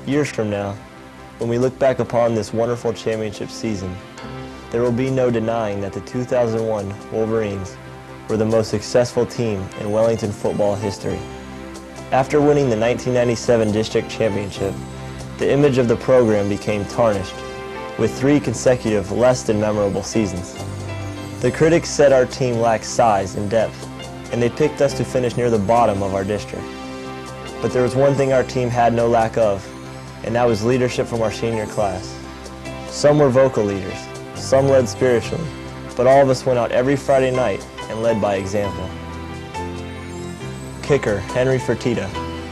Years from now, when we look back upon this wonderful championship season, there will be no denying that the 2001 Wolverines were the most successful team in Wellington football history. After winning the 1997 district championship, the image of the program became tarnished, with 3 consecutive less than memorable seasons. The critics said our team lacked size and depth, and they picked us to finish near the bottom of our district. But there was one thing our team had no lack of, and that was leadership from our senior class. Some were vocal leaders, some led spiritually, but all of us went out every Friday night and led by example. Kicker, Henry Fertitta.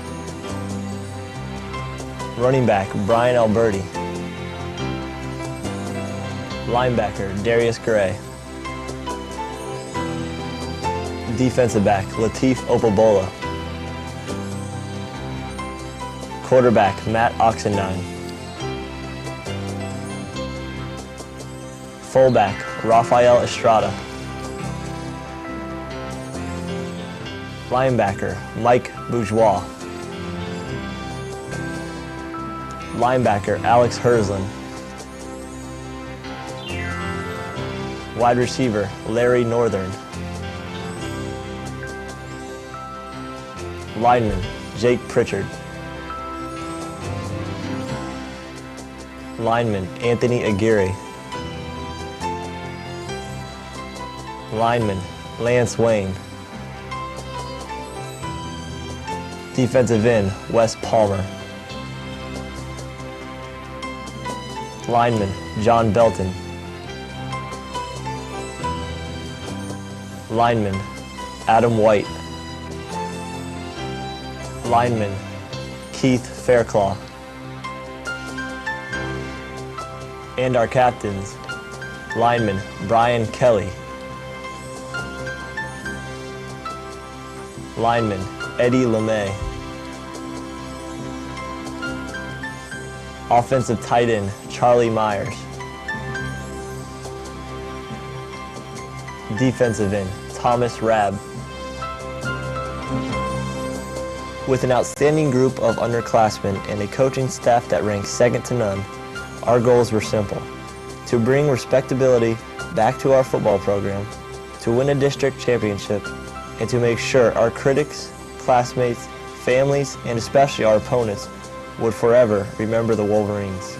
Running back, Brian Alberti. Linebacker, Darius Gray. Defensive back, Latif Opabola. Quarterback, Matt Oxendine. Fullback, Rafael Estrada. Linebacker, Mike Bourgeois. Linebacker, Alex Hersland. Wide receiver, Larry Northern. Lineman, Jake Pritchard. Lineman, Anthony Aguirre. Lineman, Lance Wayne. Defensive end, Wes Palmer. Lineman, John Belton. Lineman, Adam White. Lineman, Keith Fairclough. And our captains, lineman, Brian Kelly. Lineman, Eddie LeMay. Offensive tight end, Charlie Myers. Defensive end, Thomas Rabb. With an outstanding group of underclassmen and a coaching staff that ranked second to none, our goals were simple: to bring respectability back to our football program, to win a district championship, and to make sure our critics, classmates, families, and especially our opponents would forever remember the Wolverines.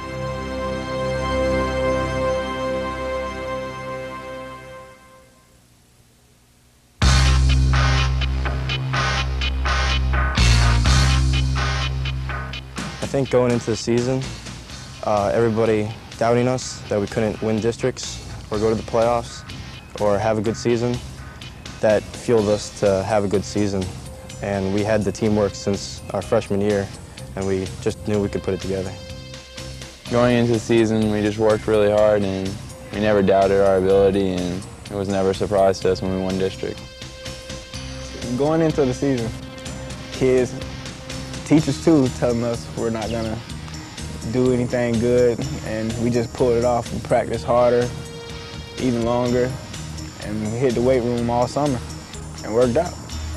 I think going into the season, everybody doubting us that we couldn't win districts or go to the playoffs or have a good season, that fueled us to have a good season. And we had the teamwork since our freshman year, and we just knew we could put it together. Going into the season, we just worked really hard, and we never doubted our ability, and it was never a surprise to us when we won district. Going into the season, kids, teachers too, telling us we're not gonna do anything good, and we just pulled it off and practiced harder, even longer, and we hit the weight room all summer and worked out.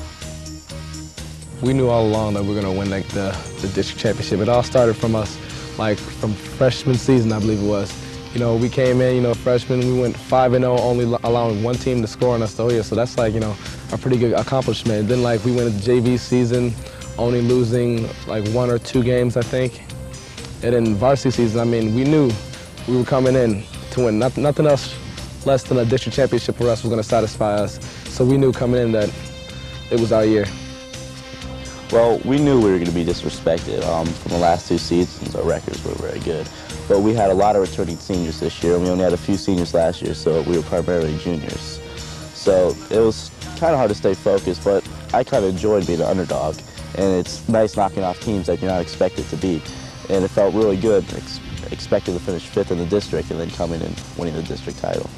We knew all along that we were going to win the district championship. It all started from us, from freshman season, I believe it was. You know, we came in, freshmen, we went 5-0, only allowing one team to score on us the whole year. So that's a pretty good accomplishment. Then we went into the JV season, only losing 1 or 2 games, I think. And then varsity season, we knew we were coming in to win. Nothing else less than a district championship for us was going to satisfy us. So we knew coming in that it was our year. Well, we knew we were going to be disrespected. From the last 2 seasons, our records were very good. But we had a lot of returning seniors this year, and we only had a few seniors last year, so we were primarily juniors. So it was kind of hard to stay focused, but I kind of enjoyed being an underdog. And it's nice knocking off teams that you're not expected to beat. And it felt really good, expected to finish 5th in the district and then coming and winning the district title.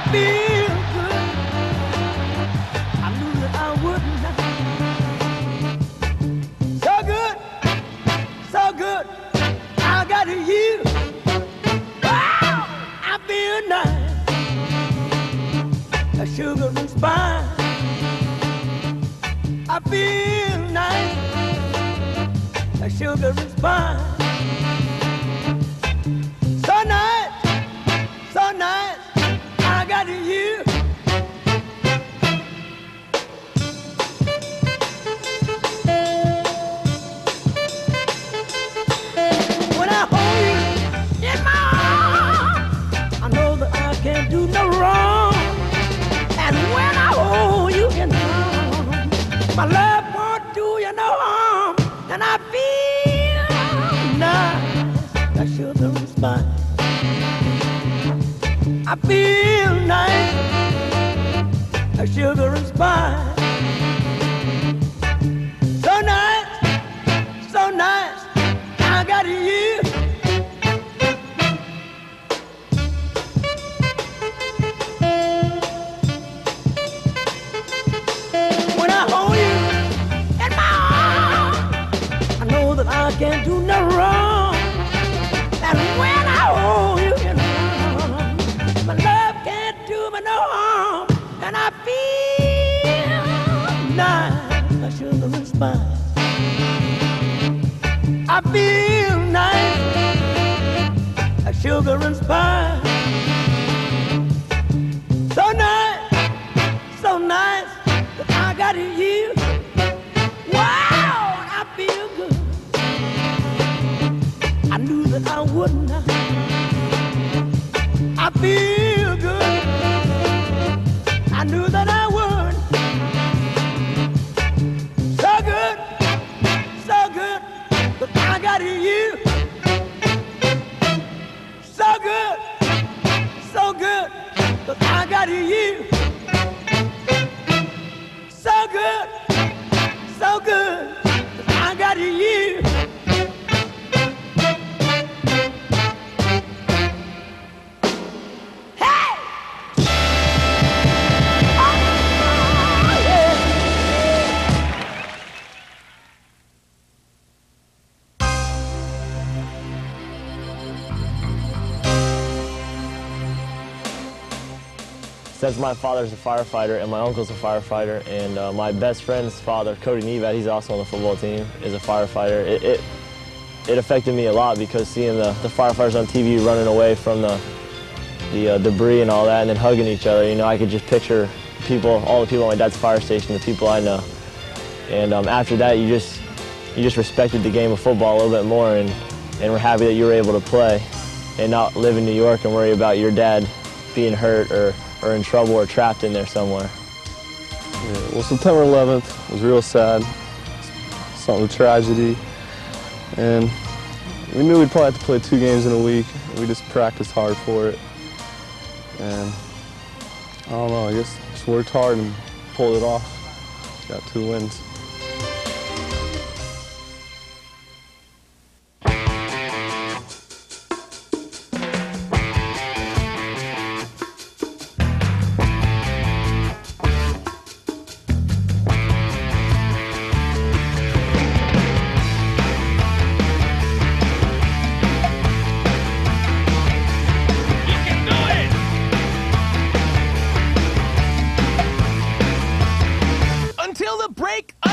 feel good. I knew that I would not. So good, so good. I got you. Wow, I feel nice. A sugar and spice. I feel nice. A sugar and spice. So nice, so nice. I got you. When I hold you in my arms, I know that I can't do no wrong. And when I hold you in my arms, my love won't do you no harm. And I feel nice, like sugar and spice. I feel nice, like sugar and spice. So nice, so nice, I got you. When I hold you in my arms, I know that I can't do no wrong. And when I hold you in my arms, my love can't do me no harm. And I feel nice, like sugar and spice. I feel nice, like sugar and spice. So nice, so nice, that I got you. Wow, I feel good. I knew that I would not. I feel good. I knew that I would. So good, that I got you. So good, that I got you. So good, that I got you. Hey! Oh, yeah. Since my father's a firefighter and my uncle's a firefighter, and my best friend's father, Cody Nevat, he's also on the football team, is a firefighter, it affected me a lot, because seeing the firefighters on TV running away from the debris and all that, and then hugging each other, you know, I could just picture people, all the people at my dad's fire station, the people I know. And after that, you just respected the game of football a little bit more, and we're happy that you were able to play and not live in New York and worry about your dad being hurt or in trouble or trapped in there somewhere. Yeah, well, September 11th was real sad, something of tragedy, and we knew we'd probably have to play 2 games in a week. We just practiced hard for it, and I don't know, I guess just worked hard and pulled it off. Got 2 wins. Until the break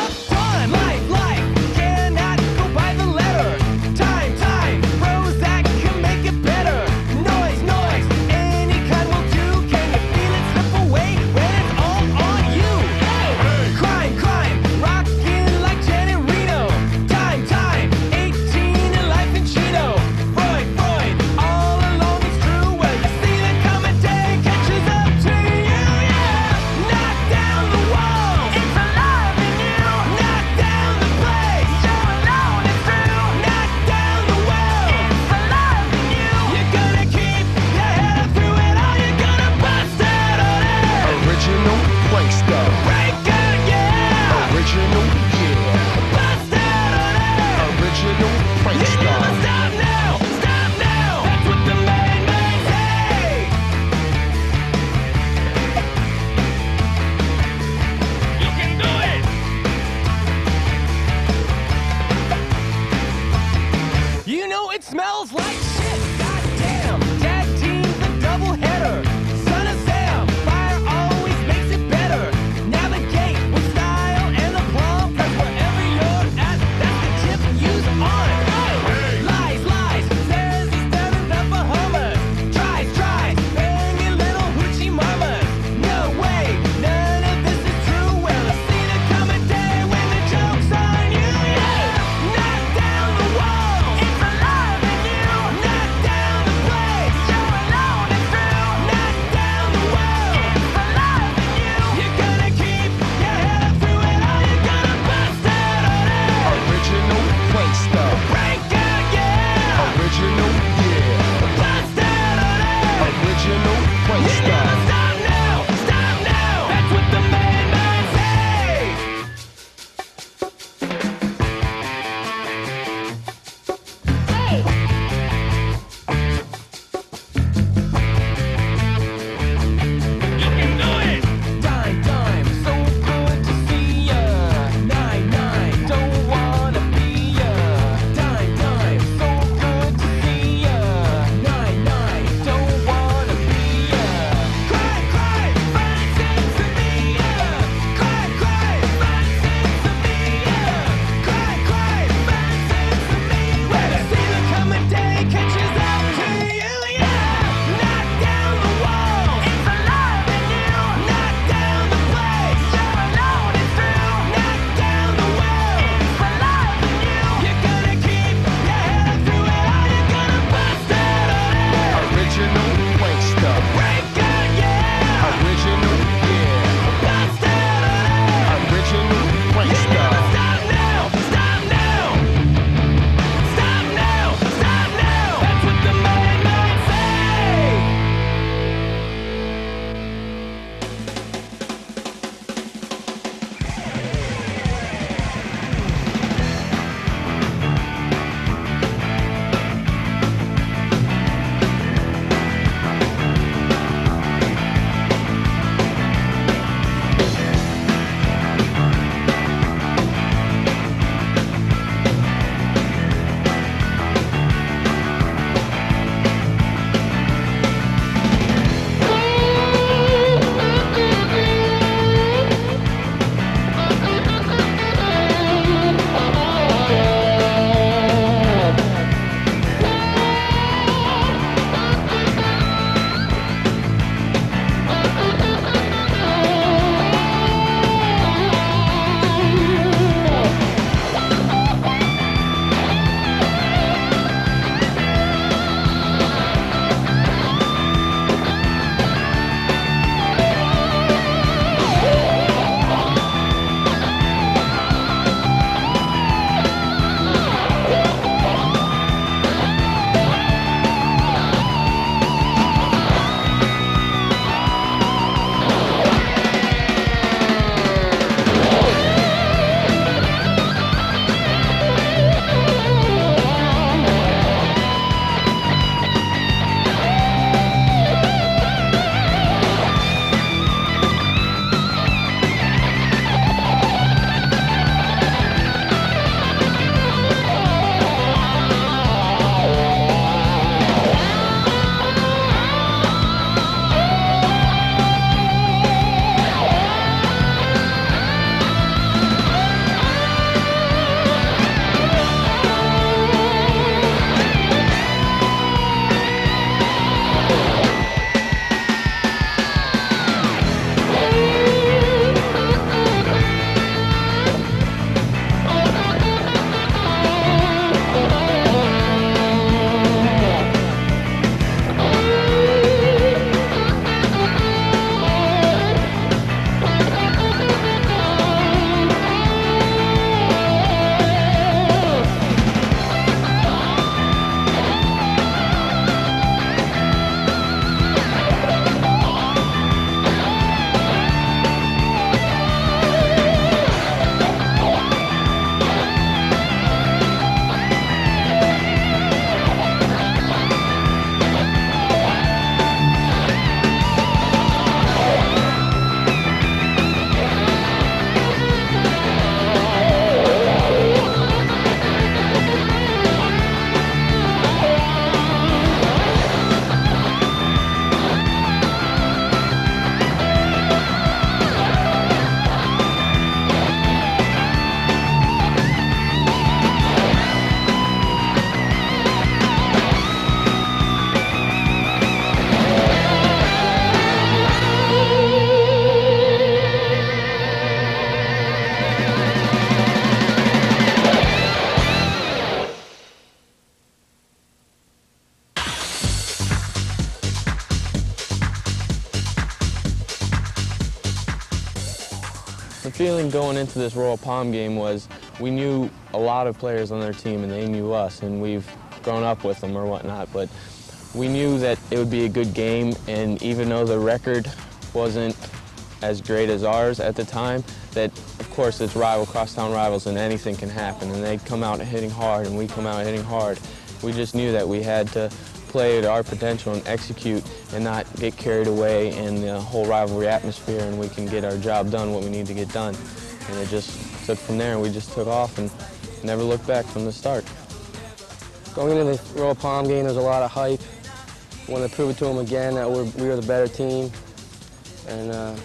The feeling going into this Royal Palm game was we knew a lot of players on their team and they knew us, and we've grown up with them or whatnot, but we knew that it would be a good game, and even though the record wasn't as great as ours at the time, that of course it's crosstown rivals and anything can happen, and they come out hitting hard and we come out hitting hard. We just knew that we had to play to our potential and execute and not get carried away in the whole rivalry atmosphere, and we can get our job done, what we need to get done. And it just took from there, and we just took off and never looked back from the start. Going into the Royal Palm game, there's a lot of hype. We want to prove it to them again that we are the better team, and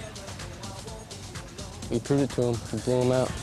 we proved it to them. We blew them out.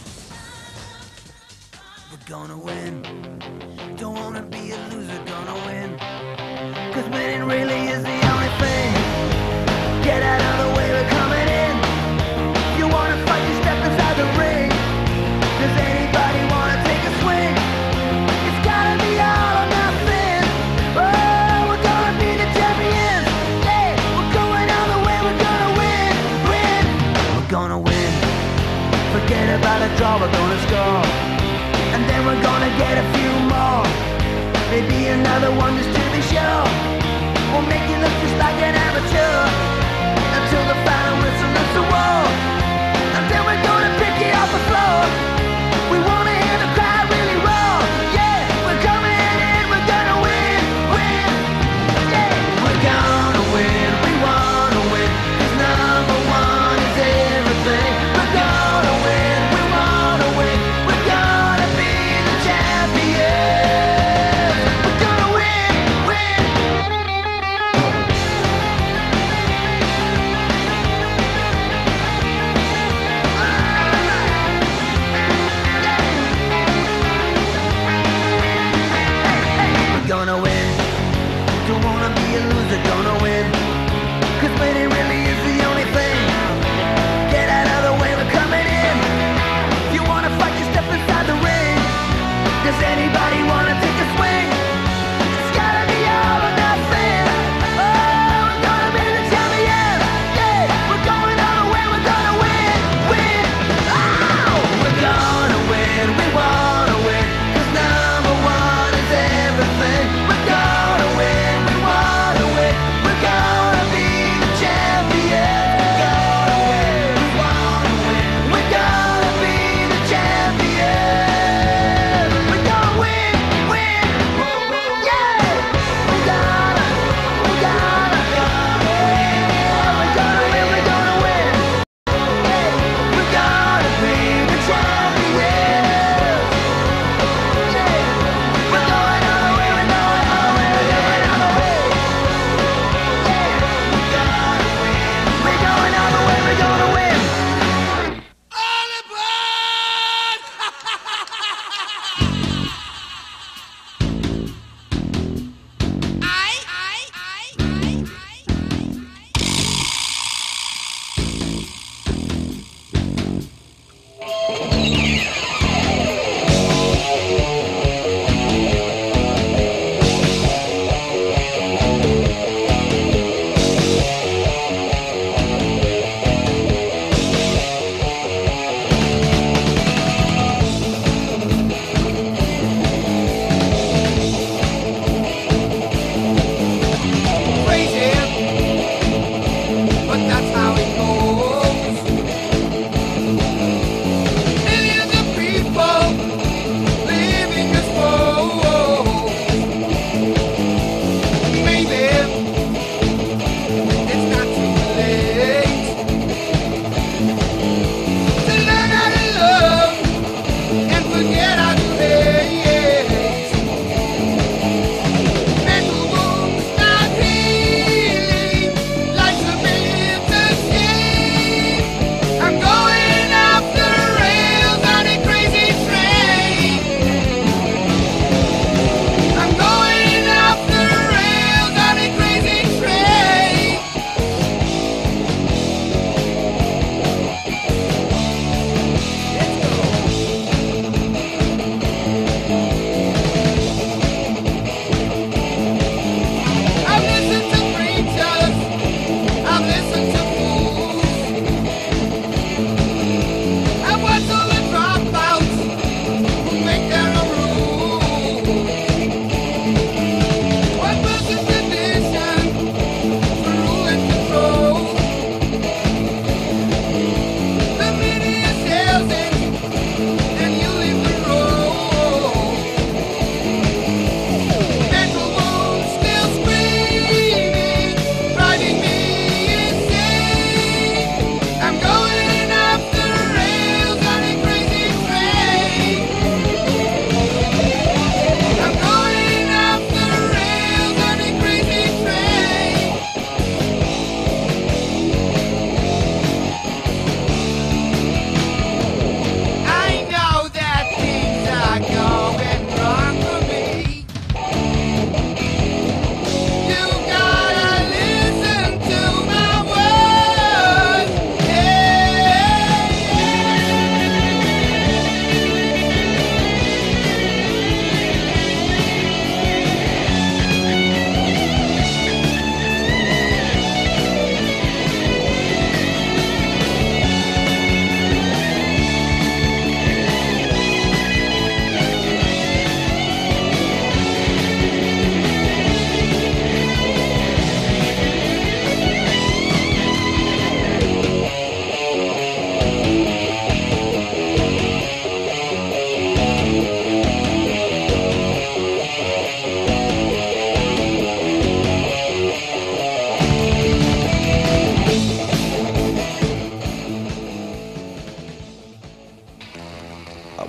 We're gonna win. Don't wanna be a loser, gonna win. 'Cause winning really is the only thing. Get out of the way, we're coming in. If you wanna fight, you step inside the ring. Does anybody wanna take a swing? It's gotta be all or nothing. Oh, we're gonna be the champions. Yeah, we're going all the way, we're gonna win, win. We're gonna win. Forget about a draw, we're gonna score. And then we're gonna get a few more. Maybe another one just to be sure. We'll make you look just like an amateur. Until the final whistle is the war. And then we're gonna pick you off the floor. We wanna hear the crowd really roar. Yeah, we're coming in, we're gonna win, win. Yeah, we're gonna win, we wanna win. 'Cause number one is everything. We're gonna win, we wanna win. We're gonna be the champions. We're gonna win, win.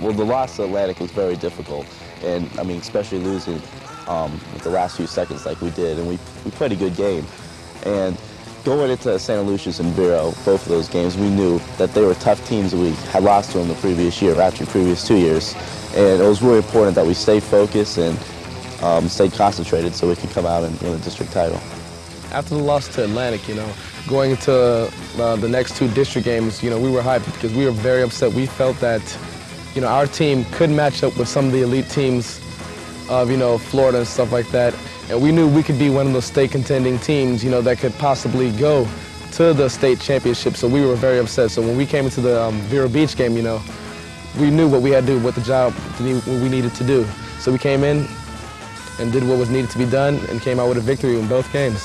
Well, the loss to Atlantic was very difficult, and I mean, especially losing with the last few seconds like we did, and we played a good game. And going into Santa Lucia's and Vero, both of those games, we knew that they were tough teams that we had lost to them the previous year, after the previous 2 years. And it was really important that we stay focused and stay concentrated so we could come out and win the district title. After the loss to Atlantic, going into the next 2 district games, we were hyped because we were very upset. We felt that, our team could match up with some of the elite teams of, Florida and stuff like that. And we knew we could be one of those state contending teams, that could possibly go to the state championship. So we were very upset. So when we came into the Vero Beach game, we knew what we had to do, what the job we needed to do. So we came in and did what was needed to be done and came out with a victory in both games.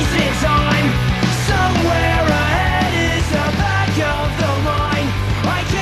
Somewhere ahead is the back of the line. I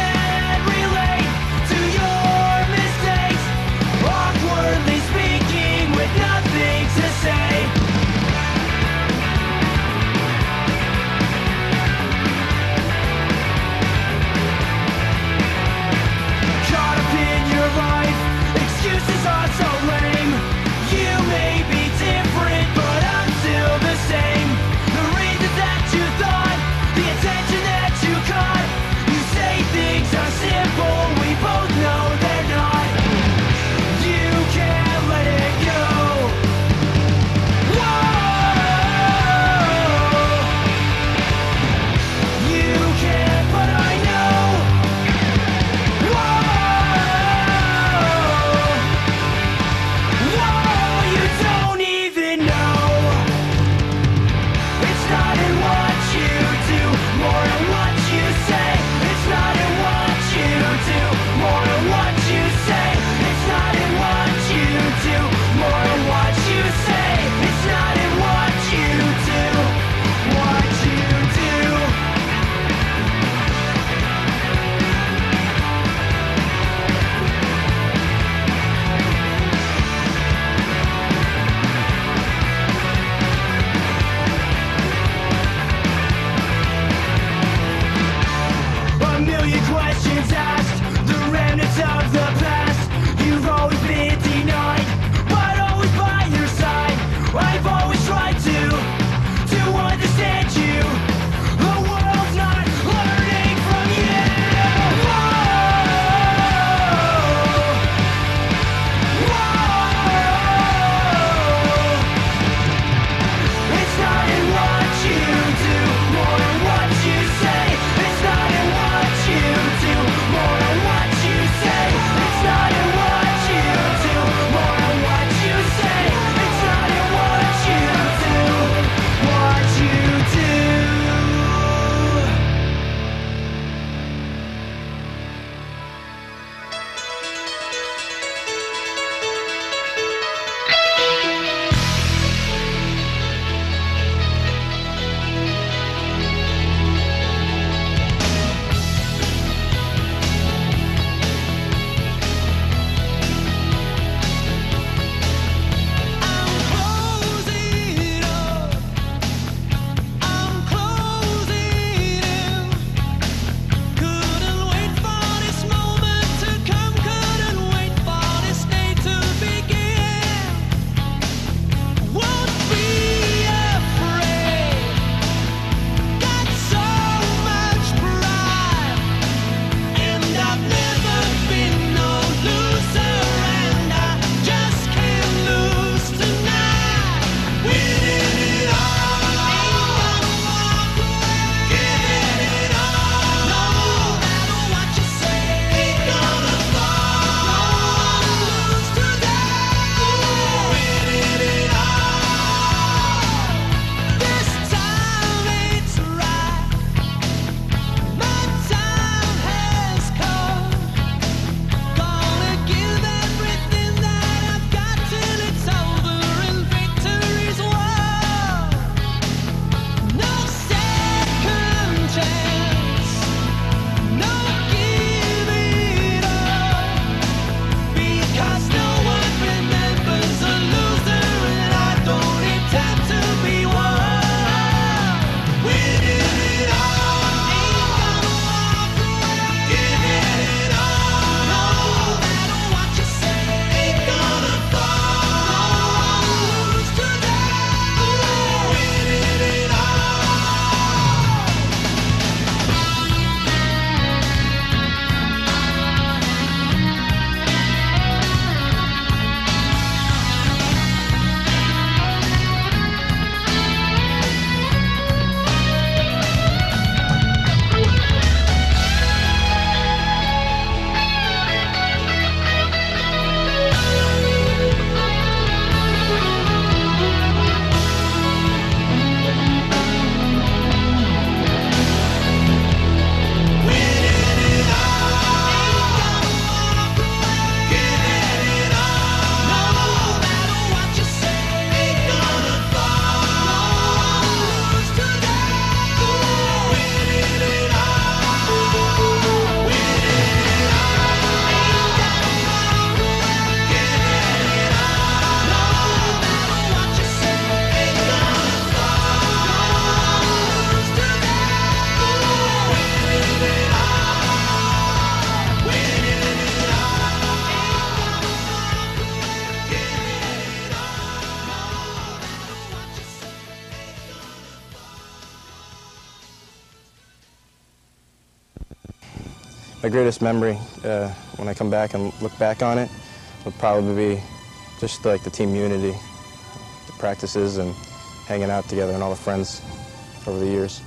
My greatest memory when I come back and look back on it would probably be just like the team unity, the practices and hanging out together and all the friends over the years.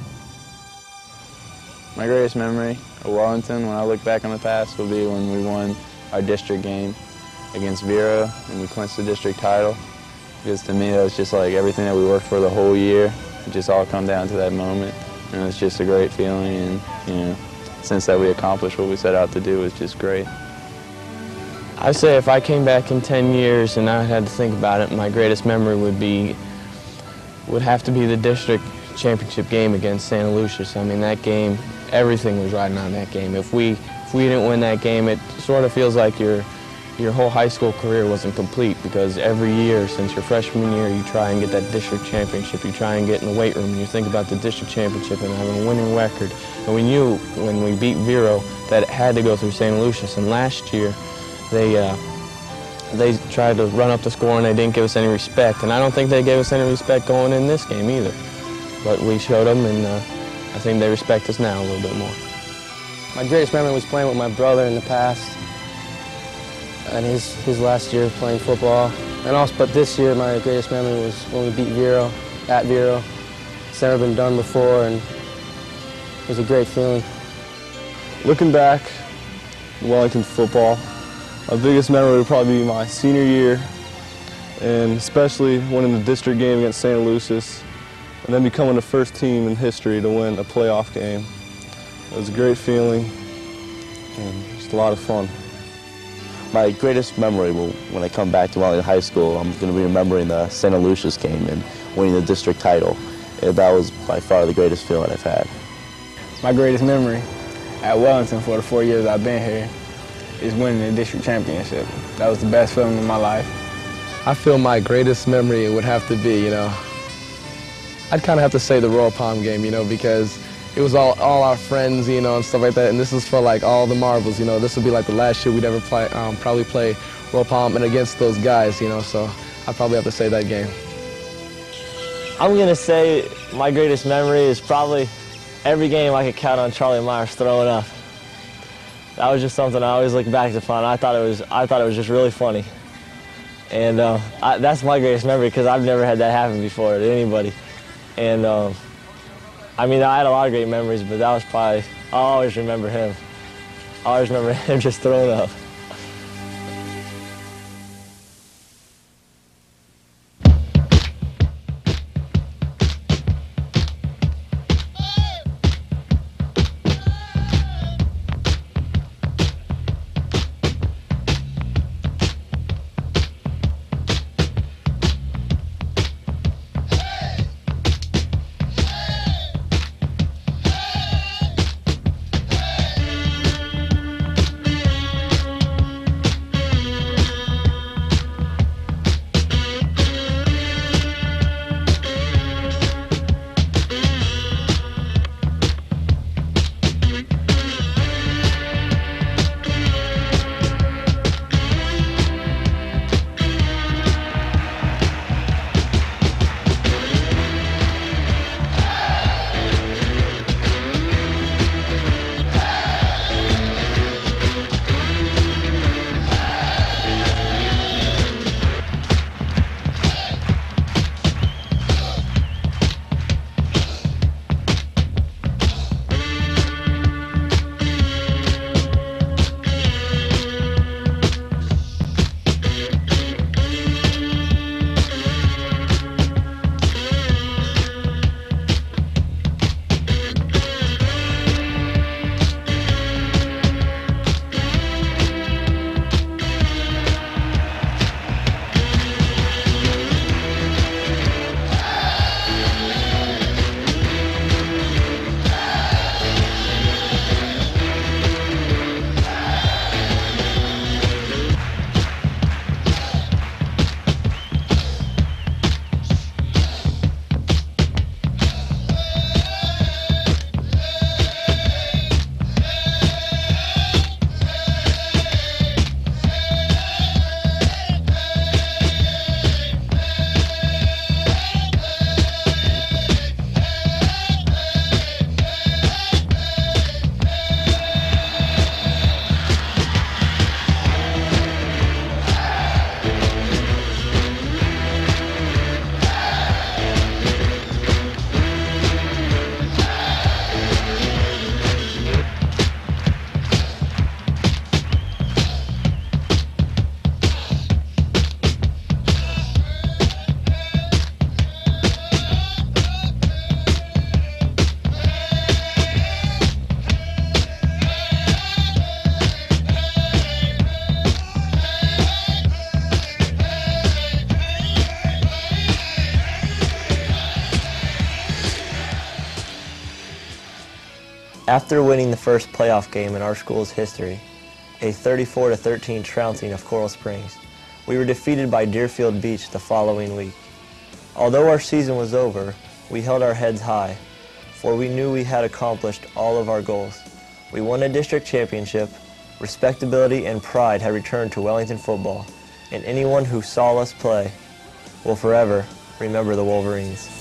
My greatest memory of Wellington, when I look back on the past, will be when we won our district game against Vero and we clinched the district title. Because to me, that was just like everything that we worked for the whole year. It just all come down to that moment. And it was just a great feeling. And, you know, since that we accomplished what we set out to do, it was just great. I say if I came back in 10 years and I had to think about it, my greatest memory would have to be the district championship game against Santa Lucius. I mean, that game, everything was riding on that game. If we didn't win that game, it sort of feels like your whole high school career wasn't complete, because every year since your freshman year you try and get that district championship, you try and get in the weight room, and you think about the district championship and having a winning record. And we knew when we beat Vero that it had to go through Santa Lucius, and last year they tried to run up the score and they didn't give us any respect, and I don't think they gave us any respect going in this game either. But we showed them, and I think they respect us now a little bit more. My greatest memory was playing with my brother in the past, and his last year playing football. And also, but this year, my greatest memory was when we beat Vero, at Vero. It's never been done before, and it was a great feeling. Looking back, Wellington football, my biggest memory would probably be my senior year, and especially winning the district game against Santa Lucius, and then becoming the first team in history to win a playoff game. It was a great feeling and just a lot of fun. My greatest memory when I come back to Wellington High School, I'm going to be remembering the Santa Lucius game and winning the district title. That was by far the greatest feeling I've had. My greatest memory at Wellington for the 4 years I've been here is winning the district championship. That was the best feeling of my life. I feel my greatest memory would have to be, I'd kind of have to say the Royal Palm game, because it was all our friends, and stuff like that, and this is for like all the marbles, this would be like the last year we'd ever probably play Royal Palm and against those guys, so I'd probably have to say that game. I'm going to say my greatest memory is probably every game I could count on Charlie Myers throwing up. That was just something I always look back upon. I thought it was just really funny. And that's my greatest memory, because I've never had that happen before to anybody. And I mean, I had a lot of great memories, but that was probably, I'll always remember him. I always remember him just throwing up. After winning the first playoff game in our school's history, a 34-13 trouncing of Coral Springs, we were defeated by Deerfield Beach the following week. Although our season was over, we held our heads high, for we knew we had accomplished all of our goals. We won a district championship, respectability and pride had returned to Wellington football, and anyone who saw us play will forever remember the Wolverines.